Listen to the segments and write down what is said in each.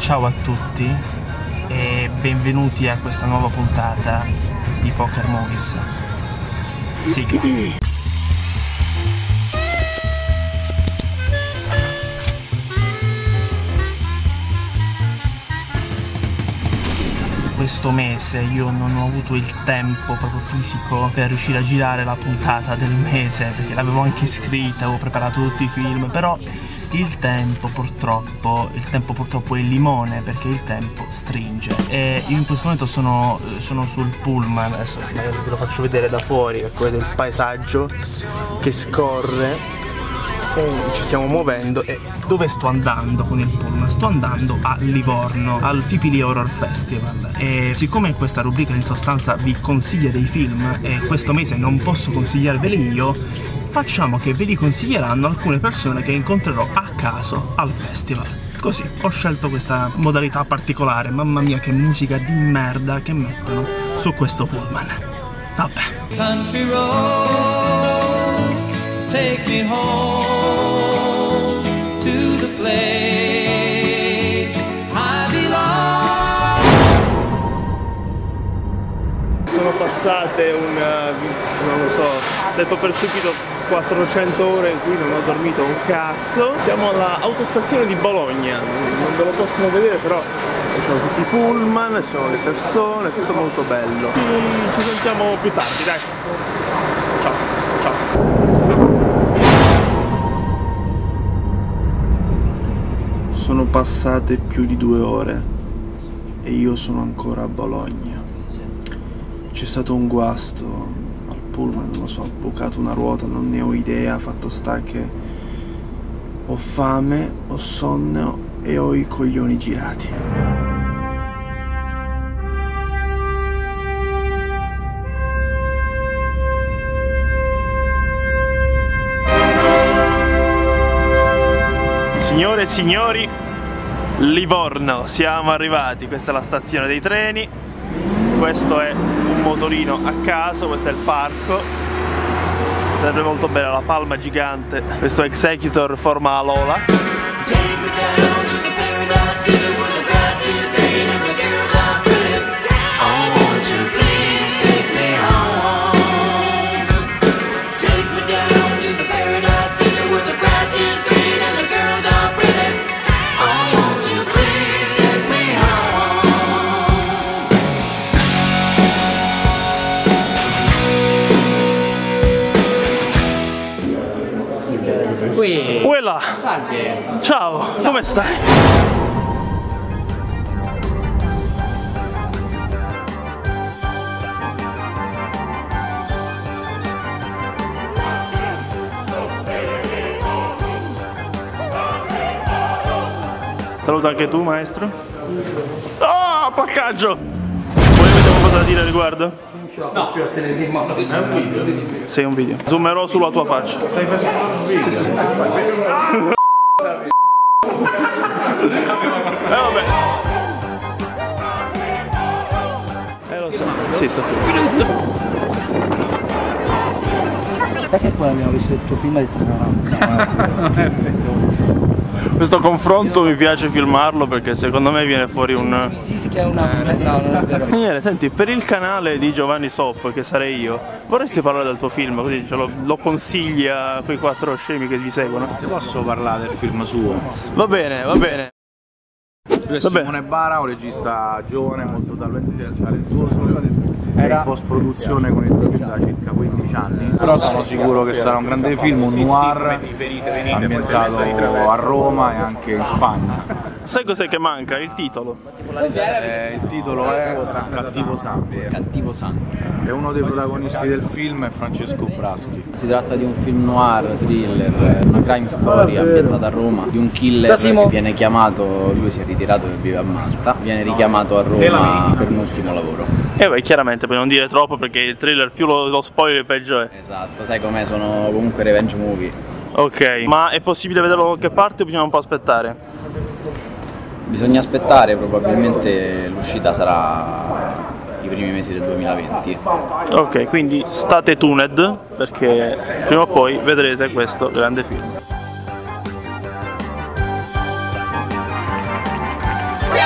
Ciao a tutti e benvenuti a questa nuova puntata di Poker Movies. Sigla. Questo mese io non ho avuto il tempo proprio fisico per riuscire a girare la puntata del mese, perché l'avevo anche scritta, avevo preparato tutti i film, però il tempo purtroppo è il limone, perché il tempo stringe. E io in questo momento sono sul pullman, adesso ve lo faccio vedere da fuori, ecco, vedete il paesaggio che scorre. Ci stiamo muovendo. E dove sto andando con il pullman? Sto andando a Livorno, al Fipili Horror Festival. E siccome questa rubrica in sostanza vi consiglia dei film e questo mese non posso consigliarveli io, facciamo che ve li consiglieranno alcune persone che incontrerò a caso al festival. Così ho scelto questa modalità particolare. Mamma mia, che musica di merda che mettono su questo pullman. Vabbè. Country roads, take me home to the place I belong. Sono passate non lo so, detto per stupido, 400 ore in cui non ho dormito un cazzo. Siamo all'autostazione di Bologna, non ve lo possono vedere, però ci sono tutti i pullman, ci sono le persone, tutto molto bello. Ci sentiamo più tardi, dai. Ciao, ciao. Sono passate più di 2 ore e io sono ancora a Bologna. C'è stato un guasto al pullman, non lo so, ho bucato una ruota, non ne ho idea, fatto sta che ho fame, ho sonno e ho i coglioni girati. Signore e signori, Livorno, siamo arrivati, questa è la stazione dei treni, questo è un motorino a caso, questo è il parco, sarebbe molto bella la palma gigante, questo Executor forma Lola. Uela! Ciao, come stai? Saluta anche tu, maestro. Oh, placcaggio! Vuoi avere qualcosa da dire al riguardo? No, più a tenere in mano. È un video. Sei un video. Zoomerò sulla tua faccia. Stai facendo un video? Sì, sì. Vabbè. Lo so. Sì, sto finendo. Sai che poi abbiamo visto il tuo film e no. Questo confronto mi piace filmarlo perché secondo me viene fuori un... Fischia una... No, non è vero. Daniele, senti, per il canale di Giovanni Sop, che sarei io, vorresti parlare del tuo film, così lo consigli a quei 4 scemi che vi seguono? Ti posso parlare del film suo? Va bene, va bene. Lui è Simone Bara, un regista giovane, molto talentuoso. Era in post produzione con il suo film da circa 15 anni. Però sono sicuro che sarà un grande film, un noir ambientato a Roma e anche in Spagna. Sai cos'è che manca? Il titolo. Il titolo è Cattivo Sangue. Cattivo Sangue. E uno dei protagonisti del film è Francesco Braschi. Si tratta di un film noir, thriller, una crime story ambientata a Roma, di un killer che viene chiamato, lui si è ritirato e vive a Malta, viene richiamato a Roma per un ultimo lavoro. E beh, chiaramente puoi non dire troppo perché il thriller più lo spoiler peggio è. Esatto, sai com'è, sono comunque revenge movie. Ok, ma è possibile vederlo da qualche parte o bisogna un po' aspettare? Bisogna aspettare, probabilmente l'uscita sarà i primi mesi del 2020. Ok, quindi state tuned perché prima o poi vedrete questo grande film.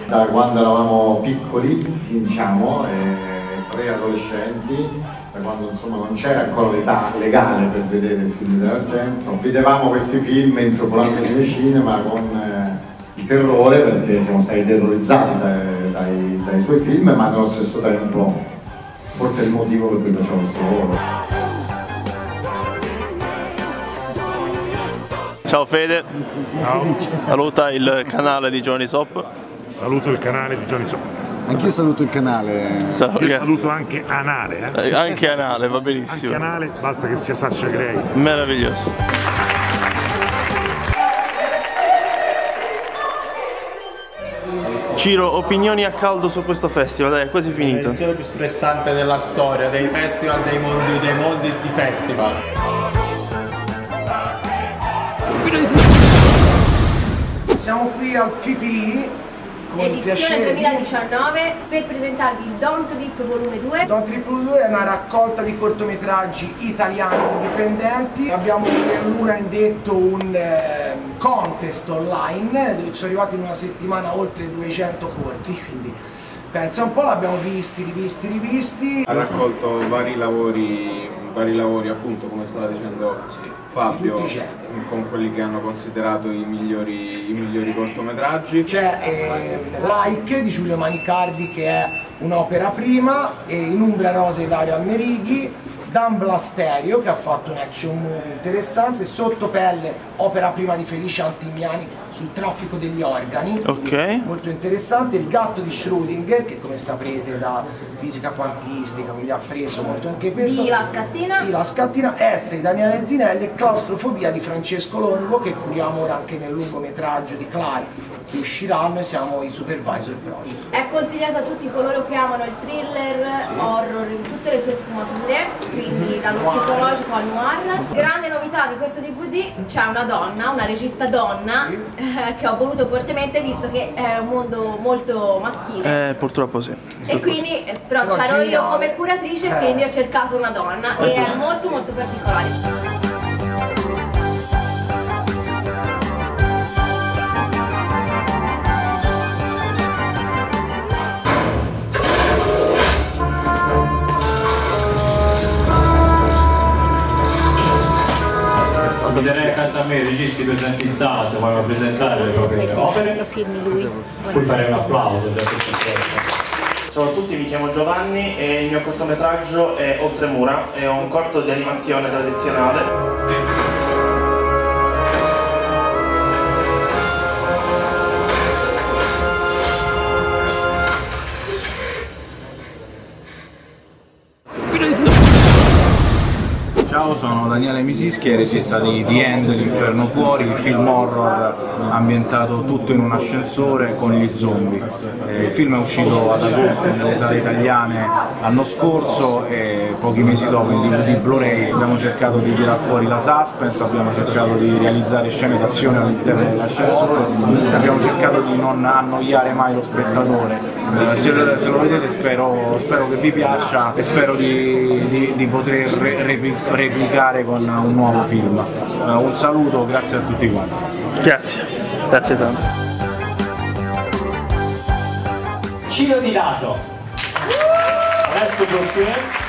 da quando eravamo piccoli, diciamo, preadolescenti, da quando insomma non c'era ancora l'età legale per vedere il film dell'Argento. Vedevamo questi film intrufolati nel cinema con il terrore, perché siamo stati terrorizzati dai suoi film, ma nello stesso tempo forse è il motivo per cui facciamo questo lavoro. Ciao Fede, ciao. Saluta il canale di Johnny Sop. Saluto il canale di Johnny Sop. Anch'io saluto il canale. Ciao, io saluto anche Anale. Anche Anale, va benissimo. Anche Anale, basta che sia Sasha Grey. Meraviglioso. Ciro, opinioni a caldo su questo festival, dai, è quasi finito. È l'edizione più stressante della storia, dei festival, dei mondi di festival. Siamo qui al Fipili con edizione 2019 per presentarvi il Don't Trip Volume 2. Don't Trip Volume 2 è una raccolta di cortometraggi italiani indipendenti. Abbiamo per l'una indetto un contest online dove ci sono arrivati in una settimana oltre 200 corti, quindi pensa un po', l'abbiamo rivisti. Ha raccolto vari lavori appunto, come stava dicendo Fabio, con quelli che hanno considerato i migliori cortometraggi. C'è Like di Giulio Manicardi, che è un'opera prima, e In Umbra Rosa di Dario Almerighi, Dan Blasterio, che ha fatto un action movie interessante, Sottopelle, opera prima di Felice Antimiani sul traffico degli organi, molto interessante. Il gatto di Schrödinger, che come saprete da fisica quantistica, quindi ha preso molto anche questo. Di La Scattina, S di Daniele Zinelli e Claustrofobia di Francesco Longo, che curiamo ora anche nel lungometraggio di Clari, che usciranno, e siamo i supervisor proprio. È consigliato a tutti coloro che amano il thriller, horror in tutte le sue sfumature, quindi dallo psicologico al noir. Grande novità di questo DVD, c'è una donna, una regista donna, che ho voluto fortemente, visto che è un mondo molto maschile. Purtroppo sì. E quindi, però c'ero io come curatrice, quindi ho cercato una donna e è molto particolare. Direi accanto a me i registi presenti in sala, se vogliono presentare le proprie opere, poi farei un applauso già per Ciao a tutti, mi chiamo Giovanni e il mio cortometraggio è Oltremura, è un corto di animazione tradizionale. Ciao, sono Daniele Misischi, regista di The End, L'Inferno Fuori, il film horror ambientato tutto in un ascensore con gli zombie. Il film è uscito ad agosto nelle sale italiane l'anno scorso e pochi mesi dopo in DVD Blu-ray. Abbiamo cercato di tirar fuori la suspense, abbiamo cercato di realizzare scene d'azione all'interno dell'ascensore, abbiamo cercato di non annoiare mai lo spettatore. Se lo vedete spero che vi piaccia e spero di poter replicare con un nuovo film. Un saluto, grazie a tutti quanti. Grazie tanto. Ciro Di Dato. Adesso il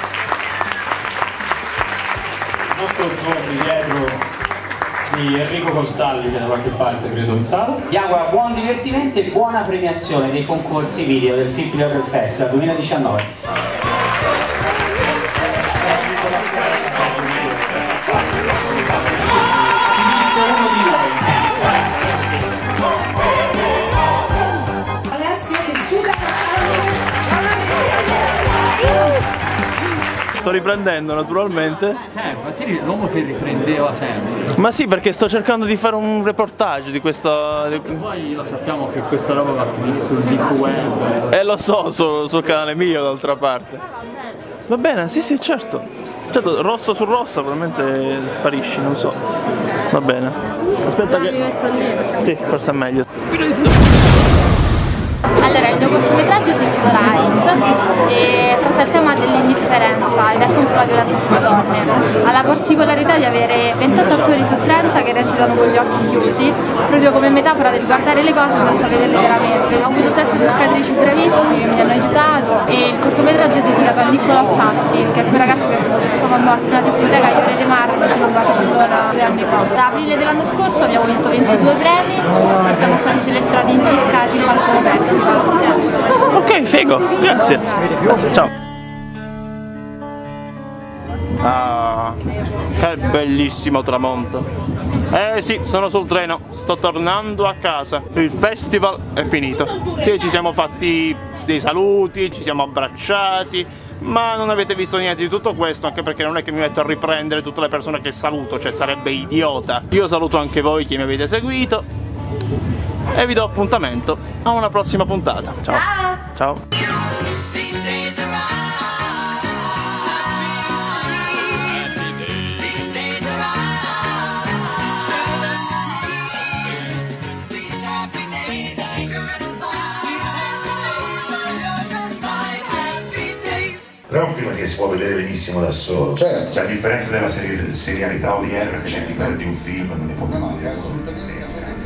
nostro zombie dietro di Enrico Costalli, che da qualche parte credo in sala. Vi auguro buon divertimento e buona premiazione dei concorsi video del Fipili Horror Festival 2019. Sto riprendendo naturalmente. Ma te l'uomo che riprendeva sempre. Ma sì, perché sto cercando di fare un reportage di questo. Poi lo sappiamo che questa roba va finire sul deep web. Lo so, sul canale mio d'altra parte. Va bene, sì, certo. Certo, rosso su rossa probabilmente sparisci, non so. Va bene. Aspetta che. Sì, forse è meglio. Allora, il mio cortometraggio si intitola Ice e tratta il tema dell'indifferenza ed è contro la violenza sulle donne. Ha la particolarità di avere 28 attori su 30 che recitano con gli occhi chiusi, proprio come metafora del guardare le cose senza vederle veramente. Ho avuto 7 truccatrici bravissime che mi hanno aiutato e il cortometraggio è dedicato a Niccolò Ciatti, che è quel ragazzo che è stato testato a morte in una discoteca a Iore de Mar vicino a Barcellona 2 anni fa. Da aprile dell'anno scorso abbiamo vinto 22 premi e siamo stati selezionati in circa 51 festival. Ok, figo, grazie. Grazie, ciao. Ah, che bellissimo tramonto. Sì, sono sul treno, sto tornando a casa. Il festival è finito. Sì, ci siamo fatti dei saluti, ci siamo abbracciati, ma non avete visto niente di tutto questo, anche perché non è che mi metto a riprendere tutte le persone che saluto, cioè sarebbe idiota. Io saluto anche voi che mi avete seguito e vi do appuntamento a una prossima puntata. Ciao. Ciao. Però è un film che si può vedere benissimo da solo. Certo. Cioè, a differenza della serialità odierna, che ti perdi un film, non ne può più vedere.